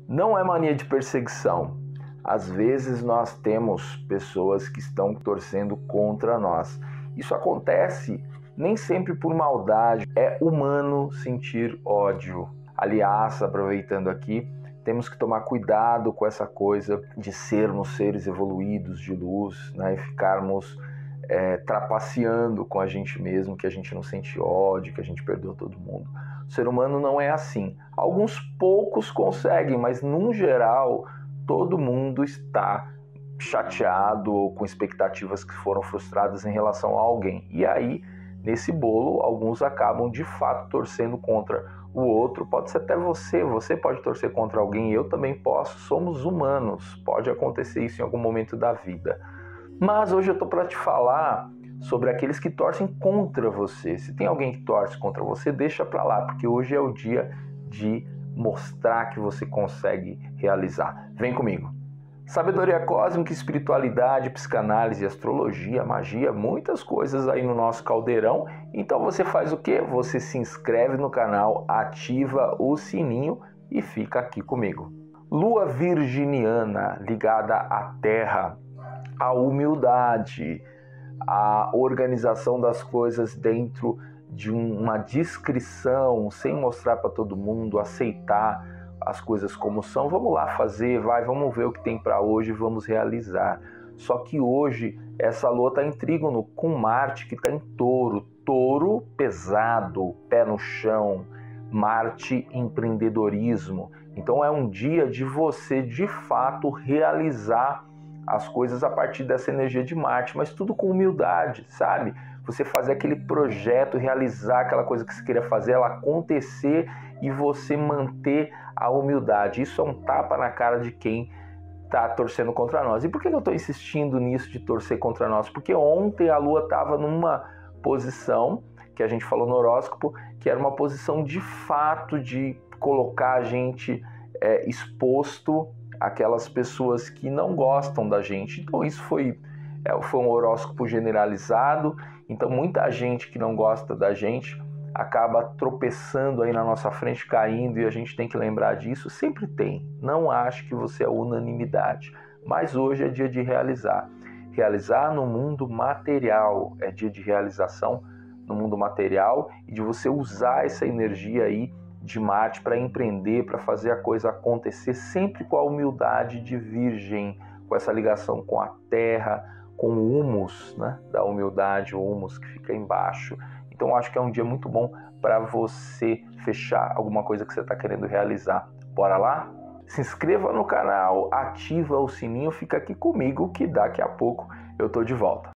Não é mania de perseguição. Às vezes nós temos pessoas que estão torcendo contra nós. Isso acontece nem sempre por maldade. É humano sentir ódio. Aliás, aproveitando aqui, temos que tomar cuidado com essa coisa de sermos seres evoluídos de luz, né? E ficarmos trapaceando com a gente mesmo, que a gente não sente ódio, que a gente perdoa todo mundo. O ser humano não é assim. Alguns poucos conseguem, mas no geral todo mundo está chateado ou com expectativas que foram frustradas em relação a alguém. E aí, nesse bolo, alguns acabam de fato torcendo contra o outro. Pode ser até você pode torcer contra alguém, eu também posso, somos humanos, pode acontecer isso em algum momento da vida. Mas hoje eu estou para te falar sobre aqueles que torcem contra você. Se tem alguém que torce contra você, deixa para lá, porque hoje é o dia de mostrar que você consegue realizar. Vem comigo. Sabedoria cósmica, espiritualidade, psicanálise, astrologia, magia, muitas coisas aí no nosso caldeirão. Então você faz o quê? Você se inscreve no canal, ativa o sininho e fica aqui comigo. Lua virginiana ligada à Terra, a humildade, a organização das coisas dentro de uma discrição, sem mostrar para todo mundo, aceitar as coisas como são. Vamos lá fazer, vamos ver o que tem para hoje, vamos realizar. Só que hoje essa lua está em trígono com Marte, que está em touro. Touro pesado, pé no chão, Marte empreendedorismo. Então é um dia de você de fato realizar as coisas a partir dessa energia de Marte, mas tudo com humildade, sabe? Você fazer aquele projeto, realizar aquela coisa que você queria fazer, ela acontecer e você manter a humildade. Isso é um tapa na cara de quem está torcendo contra nós. E por que eu estou insistindo nisso de torcer contra nós? Porque ontem a Lua estava numa posição, que a gente falou no horóscopo, que era uma posição de fato de colocar a gente exposto aquelas pessoas que não gostam da gente. Então isso foi um horóscopo generalizado. Então muita gente que não gosta da gente acaba tropeçando aí na nossa frente, caindo, e a gente tem que lembrar disso. Sempre tem. Não acho que você é unanimidade. Mas hoje é dia de realizar. Realizar no mundo material. É dia de realização no mundo material e de você usar essa energia aí de Marte para empreender, para fazer a coisa acontecer, sempre com a humildade de Virgem, com essa ligação com a terra, com o humus, né, da humildade, o humus que fica embaixo. Então acho que é um dia muito bom para você fechar alguma coisa que você está querendo realizar. Bora lá? Se inscreva no canal, ativa o sininho, fica aqui comigo que daqui a pouco eu tô de volta.